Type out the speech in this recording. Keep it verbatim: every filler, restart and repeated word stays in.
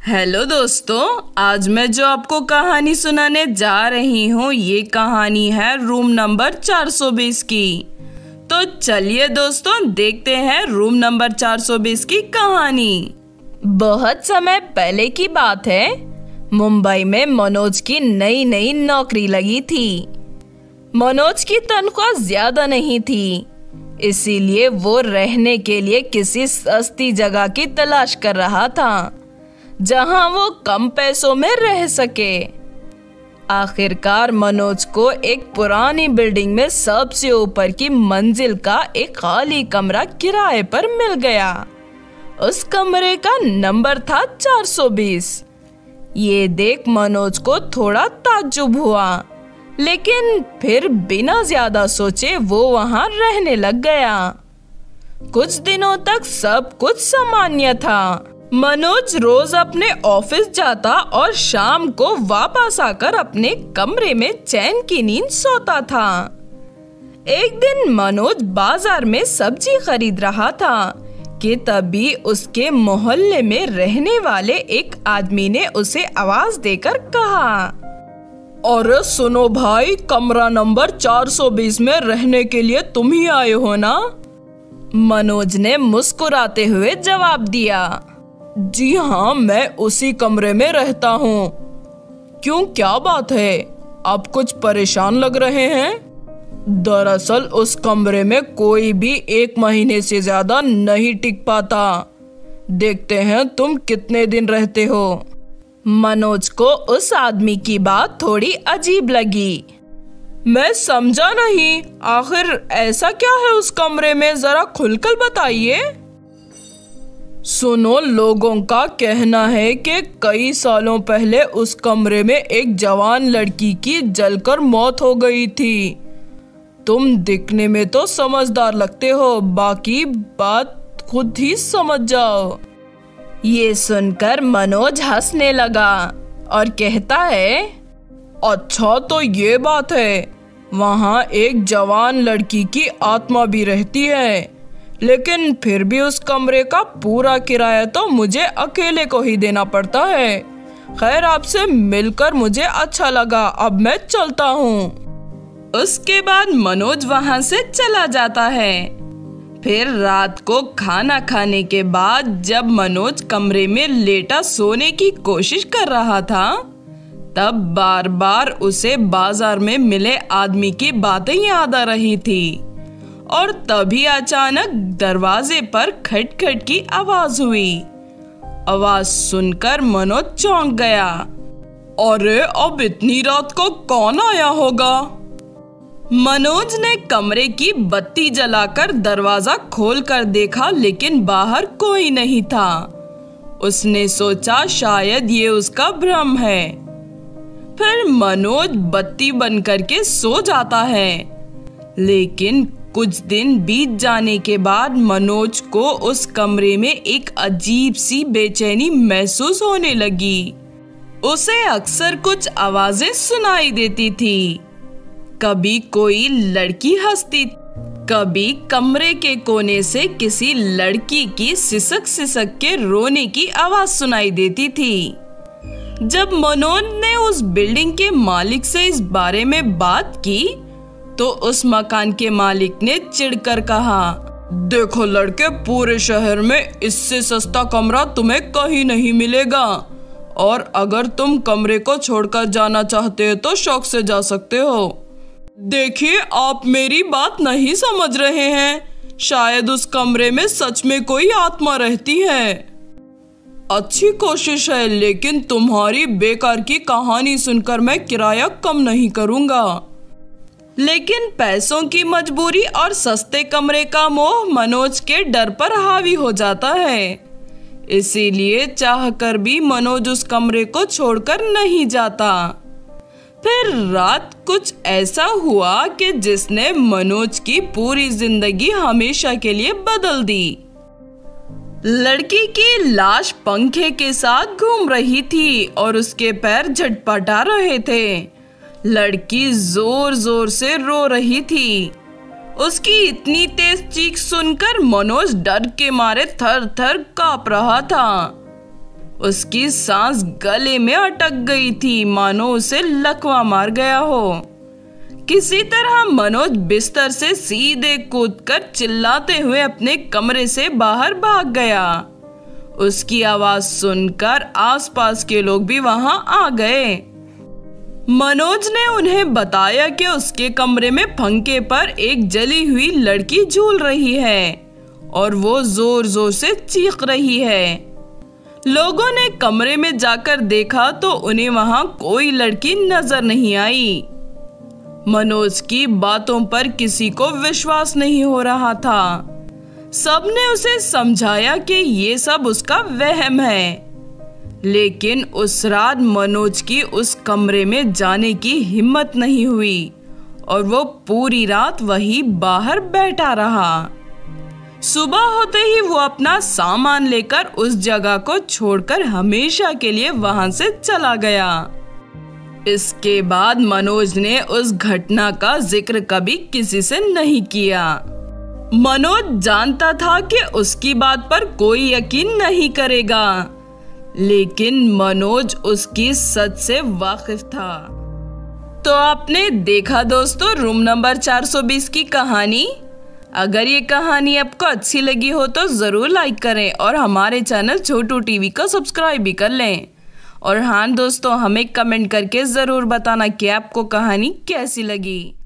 Hello दोस्तों, आज मैं जो आपको कहानी सुनाने जा रही हूँ ये कहानी है रूम नंबर चार सौ बीस की। तो चलिए दोस्तों देखते हैं रूम नंबर चार सौ बीस की कहानी। बहुत समय पहले की बात है, मुंबई में मनोज की नई नई नौकरी लगी थी। मनोज की तनख्वाह ज्यादा नहीं थी, इसीलिए वो रहने के लिए किसी सस्ती जगह की तलाश कर रहा था जहां वो कम पैसों में रह सके। आखिरकार मनोज को एक पुरानी बिल्डिंग में सबसे ऊपर की मंजिल का एक खाली कमरा किराए पर मिल गया। उस कमरे का नंबर था चार सौ बीस। ये देख मनोज को थोड़ा ताज्जुब हुआ, लेकिन फिर बिना ज्यादा सोचे वो वहां रहने लग गया। कुछ दिनों तक सब कुछ सामान्य था। मनोज रोज अपने ऑफिस जाता और शाम को वापस आकर अपने कमरे में चैन की नींद सोता था। एक दिन मनोज बाजार में सब्जी खरीद रहा था कि तभी उसके मोहल्ले में रहने वाले एक आदमी ने उसे आवाज देकर कहा, अरे सुनो भाई, कमरा नंबर चार सौ बीस में रहने के लिए तुम ही आए हो ना? मनोज ने मुस्कुराते हुए जवाब दिया, जी हाँ, मैं उसी कमरे में रहता हूँ। क्यों, क्या बात है? आप कुछ परेशान लग रहे हैं। दरअसल उस कमरे में कोई भी एक महीने से ज्यादा नहीं टिक पाता। देखते हैं तुम कितने दिन रहते हो। मनोज को उस आदमी की बात थोड़ी अजीब लगी। मैं समझा नहीं, आखिर ऐसा क्या है उस कमरे में, जरा खुलकर बताइए। सुनो, लोगों का कहना है कि कई सालों पहले उस कमरे में एक जवान लड़की की जलकर मौत हो गई थी। तुम दिखने में तो समझदार लगते हो, बाकी बात खुद ही समझ जाओ। ये सुनकर मनोज हंसने लगा और कहता है, अच्छा तो ये बात है, वहाँ एक जवान लड़की की आत्मा भी रहती है, लेकिन फिर भी उस कमरे का पूरा किराया तो मुझे अकेले को ही देना पड़ता है। खैर, आपसे मिलकर मुझे अच्छा लगा, अब मैं चलता हूँ। उसके बाद मनोज वहाँ से चला जाता है। फिर रात को खाना खाने के बाद जब मनोज कमरे में लेटा सोने की कोशिश कर रहा था, तब बार बार उसे बाजार में मिले आदमी की बातें याद आ रही थी। और तभी अचानक दरवाजे पर खटखट की आवाज हुई। आवाज सुनकर मनोज चौंक गया। अरे, अब इतनी रात को कौन आया होगा? मनोज ने कमरे की बत्ती जलाकर दरवाजा खोलकर देखा, लेकिन बाहर कोई नहीं था। उसने सोचा शायद ये उसका भ्रम है। फिर मनोज बत्ती बंद करके सो जाता है। लेकिन कुछ दिन बीत जाने के बाद मनोज को उस कमरे में एक अजीब सी बेचैनी महसूस होने लगी। उसे अक्सर कुछ आवाजें सुनाई देती थी। कभी कोई लड़की हंसती, कभी कमरे के कोने से किसी लड़की की सिसक सिसक के रोने की आवाज सुनाई देती थी। जब मनोज ने उस बिल्डिंग के मालिक से इस बारे में बात की, तो उस मकान के मालिक ने चिढ़कर कहा, देखो लड़के, पूरे शहर में इससे सस्ता कमरा तुम्हें कहीं नहीं मिलेगा, और अगर तुम कमरे को छोड़कर जाना चाहते हो तो शौक से जा सकते हो। देखिए, आप मेरी बात नहीं समझ रहे हैं। शायद उस कमरे में सच में कोई आत्मा रहती है। अच्छी कोशिश है, लेकिन तुम्हारी बेकार की कहानी सुनकर मैं किराया कम नहीं करूँगा। लेकिन पैसों की मजबूरी और सस्ते कमरे का मोह मनोज के डर पर हावी हो जाता है। इसीलिए चाहकर भी मनोज उस कमरे को छोड़कर नहीं जाता। फिर रात कुछ ऐसा हुआ कि जिसने मनोज की पूरी जिंदगी हमेशा के लिए बदल दी। लड़की की लाश पंखे के साथ घूम रही थी और उसके पैर झटपटा रहे थे। लड़की जोर जोर से रो रही थी। उसकी इतनी तेज चीख सुनकर मनोज डर के मारे थर थर कांप रहा था। उसकी सांस गले में अटक गई थी, मानो उसे लकवा मार गया हो। किसी तरह मनोज बिस्तर से सीधे कूदकर चिल्लाते हुए अपने कमरे से बाहर भाग गया। उसकी आवाज सुनकर आसपास के लोग भी वहां आ गए। मनोज ने उन्हें बताया कि उसके कमरे में पंखे पर एक जली हुई लड़की झूल रही है और वो जोर जोर से चीख रही है। लोगों ने कमरे में जाकर देखा तो उन्हें वहां कोई लड़की नजर नहीं आई। मनोज की बातों पर किसी को विश्वास नहीं हो रहा था। सबने उसे समझाया कि ये सब उसका वहम है, लेकिन उस रात मनोज की उस कमरे में जाने की हिम्मत नहीं हुई और वो पूरी रात वही बाहर बैठा रहा। सुबह होते ही वो अपना सामान लेकर उस जगह को छोड़कर हमेशा के लिए वहां से चला गया। इसके बाद मनोज ने उस घटना का जिक्र कभी किसी से नहीं किया। मनोज जानता था कि उसकी बात पर कोई यकीन नहीं करेगा, लेकिन मनोज उसकी सच से वाकिफ था। तो आपने देखा दोस्तों रूम नंबर चार सौ बीस की कहानी। अगर ये कहानी आपको अच्छी लगी हो तो ज़रूर लाइक करें और हमारे चैनल छोटू टीवी को सब्सक्राइब भी कर लें। और हाँ दोस्तों, हमें कमेंट करके ज़रूर बताना कि आपको कहानी कैसी लगी।